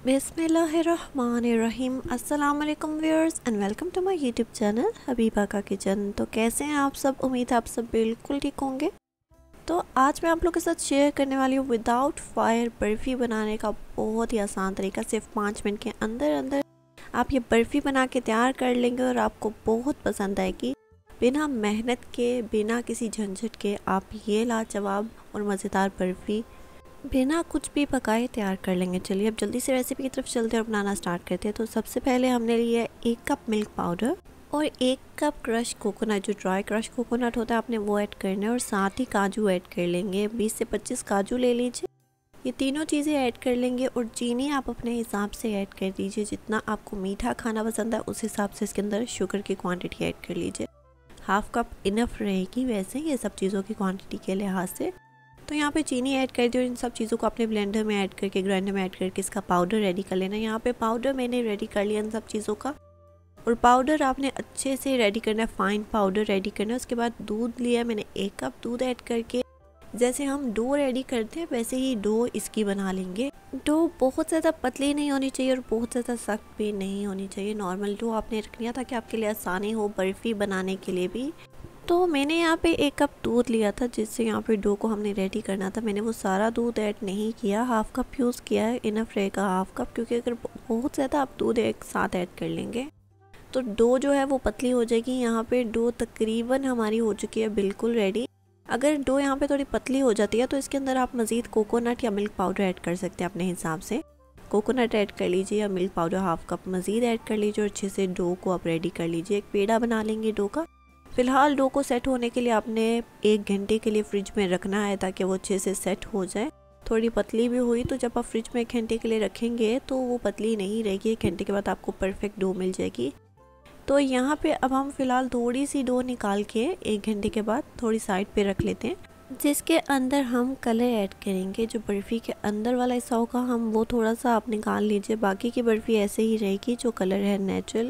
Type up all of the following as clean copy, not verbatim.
बिस्मिल्लाहिर्रहमानिर्रहीम। अस्सलाम वालेकुम viewers and welcome to my YouTube channel Habiba का किचन। तो कैसे हैं आप सब? उम्मीद है आप सब बिल्कुल ठीक होंगे। तो आज मैं आप लोगों के साथ शेयर करने वाली हूँ विदाउट फायर बर्फ़ी बनाने का बहुत ही आसान तरीका। सिर्फ 5 मिनट के अंदर अंदर आप ये बर्फ़ी बना के तैयार कर लेंगे और आपको बहुत पसंद आएगी। बिना मेहनत के, बिना किसी झंझट के आप ये लाजवाब और मज़ेदार बर्फ़ी बिना कुछ भी पकाए तैयार कर लेंगे। चलिए अब जल्दी से रेसिपी की तरफ चलते हैं और बनाना स्टार्ट करते हैं। तो सबसे पहले हमने लिया 1 कप मिल्क पाउडर और 1 कप क्रश कोकोनट, जो ड्राई क्रश कोकोनट होता है आपने वो ऐड करना है, और साथ ही काजू ऐड कर लेंगे। 20 से 25 काजू ले लीजिए। ये तीनों चीज़ें ऐड कर लेंगे और चीनी आप अपने हिसाब से ऐड कर दीजिए। जितना आपको मीठा खाना पसंद है उस हिसाब से इसके अंदर शुगर की क्वांटिटी ऐड कर लीजिए। 1/2 कप इनफ रहेगी वैसे ये सब चीज़ों की क्वांटिटी के लिहाज से। तो यहाँ पे चीनी ऐड कर दी और इन सब चीज़ों को अपने ब्लेंडर में ऐड करके, ग्राइंडर में ऐड करके इसका पाउडर रेडी कर लेना। यहाँ पे पाउडर मैंने रेडी कर लिया इन सब चीज़ों का, और पाउडर आपने अच्छे से रेडी करना है, फाइन पाउडर रेडी करना है। उसके बाद दूध लिया मैंने, 1 कप दूध ऐड करके जैसे हम डो रेडी करते हैं वैसे ही डो इसकी बना लेंगे। डो बहुत ज़्यादा पतली नहीं होनी चाहिए और बहुत ज़्यादा सख्त भी नहीं होनी चाहिए। नॉर्मल डो आपने रख लिया ताकि आपके लिए आसानी हो बर्फ़ी बनाने के लिए भी। तो मैंने यहाँ पे 1 कप दूध लिया था जिससे यहाँ पे डो को हमने रेडी करना था। मैंने वो सारा दूध ऐड नहीं किया, 1/2 कप यूज़ किया है, इनफ रहेगा 1/2 कप, क्योंकि अगर बहुत ज़्यादा आप दूध एक साथ ऐड कर लेंगे तो डो जो है वो पतली हो जाएगी। यहाँ पे डो तकरीबन हमारी हो चुकी है बिल्कुल रेडी। अगर डो यहाँ पे थोड़ी पतली हो जाती है तो इसके अंदर आप मज़ीद कोकोनट या मिल्क पाउडर ऐड कर सकते हैं अपने हिसाब से। कोकोनट ऐड कर लीजिए या मिल्क पाउडर 1/2 कप मज़ीद ऐड कर लीजिए और अच्छे से डो को आप रेडी कर लीजिए। एक पेड़ा बना लेंगे डो का। फ़िलहाल डो को सेट होने के लिए आपने 1 घंटे के लिए फ्रिज में रखना है ताकि वो अच्छे से सेट हो जाए। थोड़ी पतली भी हुई तो जब आप फ्रिज में 1 घंटे के लिए रखेंगे तो वो पतली नहीं रहेगी। 1 घंटे के बाद आपको परफेक्ट डो मिल जाएगी। तो यहाँ पे अब हम फ़िलहाल थोड़ी सी डो निकाल के 1 घंटे के बाद थोड़ी साइड पे रख लेते हैं, जिसके अंदर हम कलर ऐड करेंगे। जो बर्फ़ी के अंदर वाला हिस्सा होगा हम वो थोड़ा सा आप निकाल लीजिए। बाकी की बर्फ़ी ऐसे ही रहेगी, जो कलर है नेचुरल।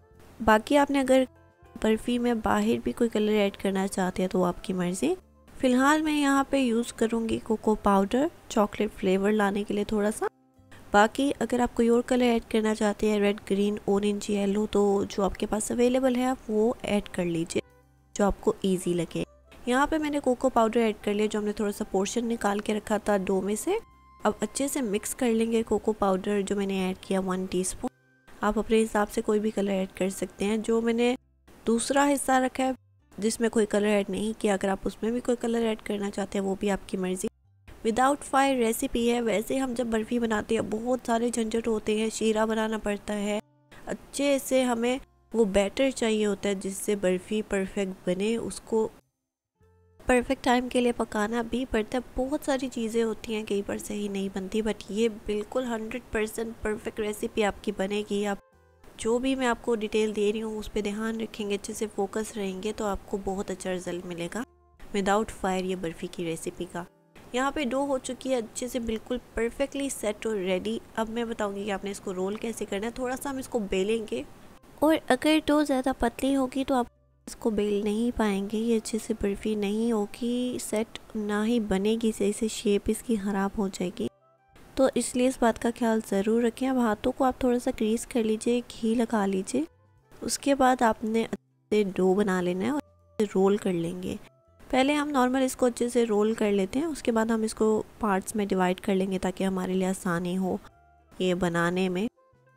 बाकी आपने अगर बर्फ़ी में बाहर भी कोई कलर ऐड करना चाहते हैं तो आपकी मर्ज़ी। फ़िलहाल मैं यहाँ पे यूज़ करूँगी कोको पाउडर, चॉकलेट फ्लेवर लाने के लिए थोड़ा सा। बाकी अगर आप कोई और कलर ऐड करना चाहते हैं, रेड, ग्रीन, ऑरेंज, येलो, तो जो आपके पास अवेलेबल है आप वो ऐड कर लीजिए जो आपको ईजी लगे। यहाँ पे मैंने कोको पाउडर ऐड कर लिया जो हमने थोड़ा सा पोर्शन निकाल के रखा था डो में से। अब अच्छे से मिक्स कर लेंगे कोको पाउडर जो मैंने ऐड किया 1 टीस्पून। आप अपने हिसाब से कोई भी कलर ऐड कर सकते हैं। जो मैंने दूसरा हिस्सा रखा है जिसमें कोई कलर ऐड नहीं किया, अगर आप उसमें भी कोई कलर ऐड करना चाहते हैं वो भी आपकी मर्ज़ी। विदाउट फायर रेसिपी है। वैसे हम जब बर्फ़ी बनाते हैं बहुत सारे झंझट होते हैं, शीरा बनाना पड़ता है, अच्छे से हमें वो बैटर चाहिए होता है जिससे बर्फ़ी परफेक्ट बने, उसको परफेक्ट टाइम के लिए पकाना भी पड़ता है। बहुत सारी चीज़ें होती हैं, कई बार सही नहीं बनती, बट ये बिल्कुल 100% परफेक्ट रेसिपी आपकी बनेगी। आप जो भी मैं आपको डिटेल दे रही हूँ उस पर ध्यान रखेंगे, अच्छे से फोकस रहेंगे तो आपको बहुत अच्छा रिजल्ट मिलेगा विदाउट फायर ये बर्फ़ी की रेसिपी का। यहाँ पे डो हो चुकी है अच्छे से बिल्कुल परफेक्टली सेट और रेडी। अब मैं बताऊँगी कि आपने इसको रोल कैसे करना है। थोड़ा सा हम इसको बेलेंगे, और अगर डो ज़्यादा पतली होगी तो आप इसको बेल नहीं पाएंगे, ये अच्छे से बर्फ़ी नहीं होगी, सेट ना ही बनेगी सही से, शेप इसकी ख़राब हो जाएगी। तो इसलिए इस बात का ख्याल ज़रूर रखें। अब हाथों को आप थोड़ा सा ग्रीस कर लीजिए, घी लगा लीजिए। उसके बाद आपने अच्छे से डो बना लेना है और रोल कर लेंगे। पहले हम नॉर्मल इसको अच्छे से रोल कर लेते हैं, उसके बाद हम इसको पार्ट्स में डिवाइड कर लेंगे ताकि हमारे लिए आसानी हो ये बनाने में।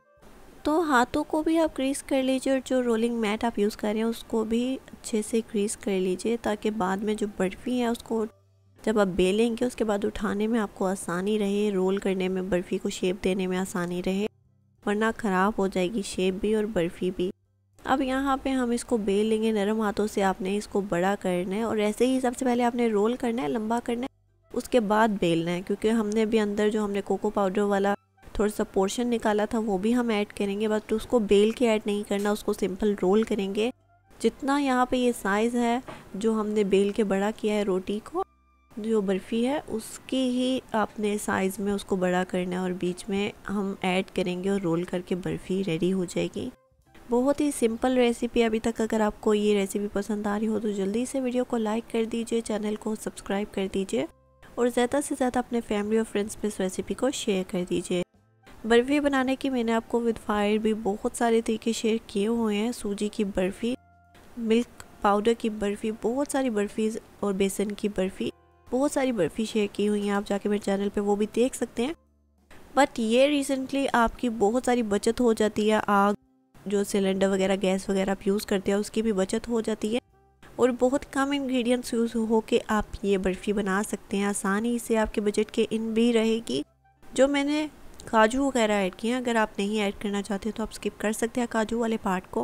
तो हाथों को भी आप ग्रीस कर लीजिए और जो रोलिंग मैट आप यूज़ कर रहे हैं उसको भी अच्छे से ग्रीस कर लीजिए ताकि बाद में जो बर्फ़ी है उसको जब आप बेलेंगे उसके बाद उठाने में आपको आसानी रहे, रोल करने में, बर्फ़ी को शेप देने में आसानी रहे, वरना ख़राब हो जाएगी शेप भी और बर्फ़ी भी। अब यहाँ पे हम इसको बेल लेंगे, नरम हाथों से आपने इसको बड़ा करना है और ऐसे ही सबसे पहले आपने रोल करना है, लंबा करना है, उसके बाद बेलना है, क्योंकि हमने भी अंदर जो हमने कोको पाउडर वाला थोड़ा सा पोर्शन निकाला था वो भी हम ऐड करेंगे, बट उसको बेल के ऐड नहीं करना, उसको सिंपल रोल करेंगे। जितना यहाँ पे ये साइज़ है जो हमने बेल के बड़ा किया है रोटी को, जो बर्फ़ी है उसकी ही आपने साइज़ में उसको बड़ा करना है और बीच में हम ऐड करेंगे और रोल करके बर्फ़ी रेडी हो जाएगी। बहुत ही सिंपल रेसिपी। अभी तक अगर आपको ये रेसिपी पसंद आ रही हो तो जल्दी से वीडियो को लाइक कर दीजिए, चैनल को सब्सक्राइब कर दीजिए और ज़्यादा से ज़्यादा अपने फैमिली और फ्रेंड्स में इस रेसिपी को शेयर कर दीजिए। बर्फ़ी बनाने की मैंने आपको विद फायर भी बहुत सारे तरीके शेयर किए हुए हैं। सूजी की बर्फ़ी, मिल्क पाउडर की बर्फ़ी, बहुत सारी बर्फ़ीज़ और बेसन की बर्फ़ी, बहुत सारी बर्फ़ी शेयर की हुई हैं। आप जाके मेरे चैनल पे वो भी देख सकते हैं। बट ये रिसेंटली आपकी बहुत सारी बचत हो जाती है। आग जो सिलेंडर वगैरह गैस वगैरह आप यूज़ करते हैं उसकी भी बचत हो जाती है और बहुत कम इंग्रेडिएंट्स यूज़ हो के आप ये बर्फ़ी बना सकते हैं आसानी से। आपके बजट के इन भी रहेगी। जो मैंने काजू वगैरह ऐड किए हैं, अगर आप नहीं ऐड करना चाहते तो आप स्किप कर सकते हैं काजू वाले पार्ट को।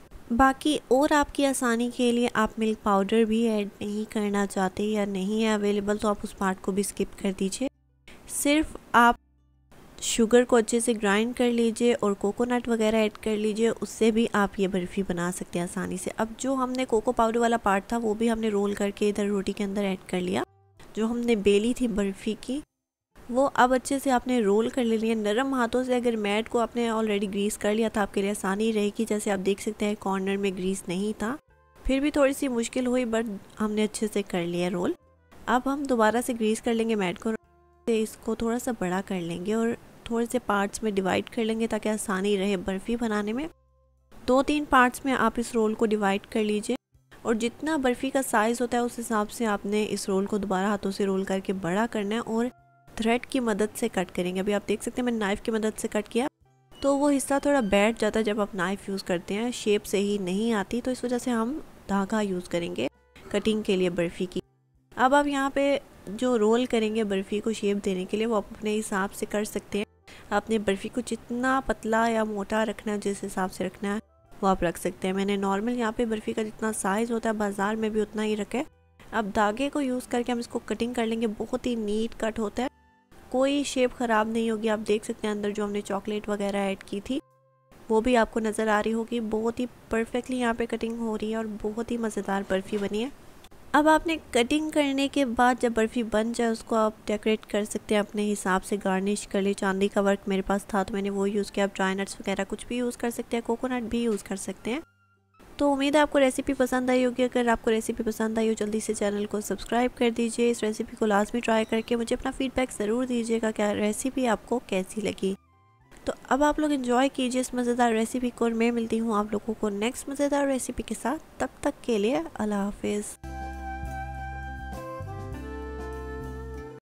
बाकी और आपकी आसानी के लिए आप मिल्क पाउडर भी ऐड नहीं करना चाहते या नहीं है अवेलेबल तो आप उस पार्ट को भी स्किप कर दीजिए। सिर्फ आप शुगर को अच्छे से ग्राइंड कर लीजिए और कोकोनट वगैरह ऐड कर लीजिए, उससे भी आप ये बर्फ़ी बना सकते हैं आसानी से। अब जो हमने कोको पाउडर वाला पार्ट था वो भी हमने रोल करके इधर रोटी के अंदर ऐड कर लिया। जो हमने बेली थी बर्फ़ी की वो अब अच्छे से आपने रोल कर लेनी है नरम हाथों से। अगर मैट को आपने ऑलरेडी ग्रीस कर लिया था आपके लिए आसानी रहेगी। जैसे आप देख सकते हैं कॉर्नर में ग्रीस नहीं था, फिर भी थोड़ी सी मुश्किल हुई बट हमने अच्छे से कर लिया रोल। अब हम दोबारा से ग्रीस कर लेंगे मैट को, इसको थोड़ा सा बड़ा कर लेंगे और थोड़े से पार्ट्स में डिवाइड कर लेंगे ताकि आसानी रहे बर्फ़ी बनाने में। 2-3 पार्ट्स में आप इस रोल को डिवाइड कर लीजिए और जितना बर्फ़ी का साइज़ होता है उस हिसाब से आपने इस रोल को दोबारा हाथों से रोल करके बड़ा करना है और थ्रेड की मदद से कट करेंगे। अभी आप देख सकते हैं मैंने नाइफ़ की मदद से कट किया तो वो हिस्सा थोड़ा बैठ जाता है जब आप नाइफ़ यूज़ करते हैं, शेप से ही नहीं आती, तो इस वजह से हम धागा यूज़ करेंगे कटिंग के लिए बर्फ़ी की। अब आप यहाँ पे जो रोल करेंगे बर्फ़ी को शेप देने के लिए वो आप अपने हिसाब से कर सकते हैं। आपने बर्फ़ी को जितना पतला या मोटा रखना है, जिस हिसाब से रखना है वो आप रख सकते हैं। मैंने नॉर्मल यहाँ पे बर्फ़ी का जितना साइज़ होता है बाज़ार में भी उतना ही रखा है। अब धागे को यूज़ करके हम इसको कटिंग कर लेंगे। बहुत ही नीट कट होता है, कोई शेप ख़राब नहीं होगी। आप देख सकते हैं अंदर जो हमने चॉकलेट वगैरह ऐड की थी वो भी आपको नज़र आ रही होगी। बहुत ही परफेक्टली यहाँ पे कटिंग हो रही है और बहुत ही मज़ेदार बर्फ़ी बनी है। अब आपने कटिंग करने के बाद जब बर्फ़ी बन जाए उसको आप डेकोरेट कर सकते हैं अपने हिसाब से, गार्निश कर ले। चांदी का वर्क मेरे पास था तो मैंने वो यूज़ किया। आप ड्राई नट्स वगैरह कुछ भी यूज़ कर सकते हैं, कोकोनट भी यूज़ कर सकते हैं। तो उम्मीद है आपको रेसिपी पसंद आई होगी। अगर आपको रेसिपी पसंद आई हो जल्दी से चैनल को सब्सक्राइब कर दीजिए। इस रेसिपी को लाजमी ट्राई करके मुझे अपना फीडबैक ज़रूर दीजिएगा क्या रेसिपी आपको कैसी लगी। तो अब आप लोग एंजॉय कीजिए इस मज़ेदार रेसिपी को और मैं मिलती हूँ आप लोगों को नेक्स्ट मज़ेदार रेसिपी के साथ। तब तक के लिए अल्लाह हाफिज़।